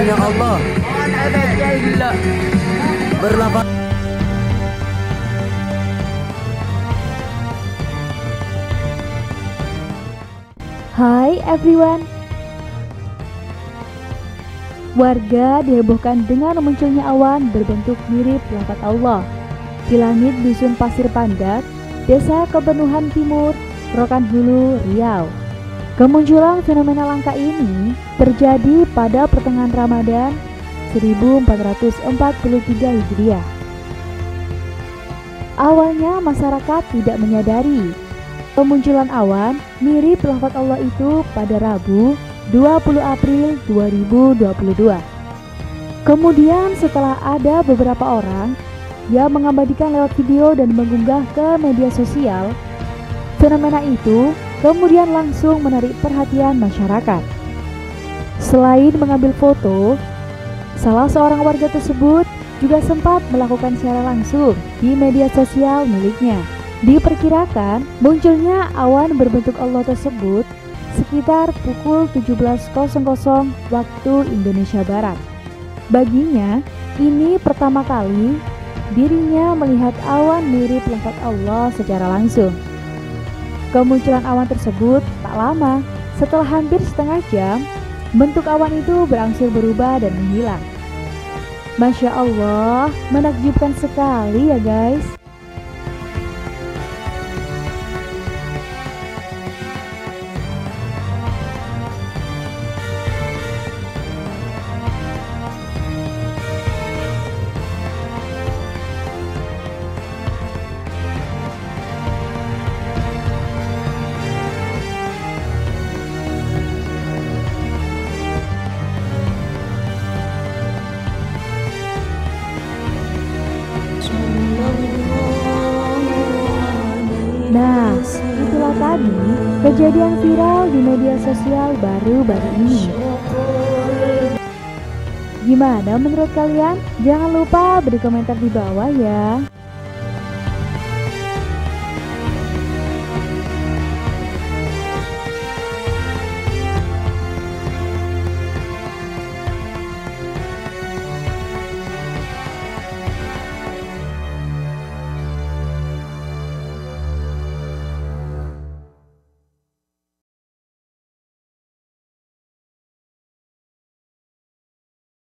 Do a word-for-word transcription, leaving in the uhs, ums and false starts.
munculnya Allah berlafaz. Hai everyone. Warga dihebohkan dengan munculnya awan berbentuk mirip lafaz Allah di langit dusun Pasir Pandak, Desa Kebenuhan Timur, Rokan Hulu, Riau. Kemunculan fenomena langka ini terjadi pada pertengahan Ramadan seribu empat ratus empat puluh tiga Hijriah. Awalnya masyarakat tidak menyadari kemunculan awan mirip lafaz Allah itu pada Rabu dua puluh April dua ribu dua puluh dua. Kemudian setelah ada beberapa orang yang mengabadikan lewat video dan mengunggah ke media sosial, fenomena itu kemudian langsung menarik perhatian masyarakat. Selain mengambil foto, salah seorang warga tersebut juga sempat melakukan secara langsung di media sosial miliknya. Diperkirakan munculnya awan berbentuk Allah tersebut sekitar pukul tujuh belas waktu Indonesia Barat. Baginya, ini pertama kali dirinya melihat awan mirip lafaz Allah secara langsung. Kemunculan awan tersebut tak lama, setelah hampir setengah jam, bentuk awan itu berangsur berubah dan menghilang. Masya Allah, menakjubkan sekali ya guys. Nah, itulah tadi kejadian viral di media sosial baru-baru ini. Gimana menurut kalian? Jangan lupa beri komentar di bawah ya.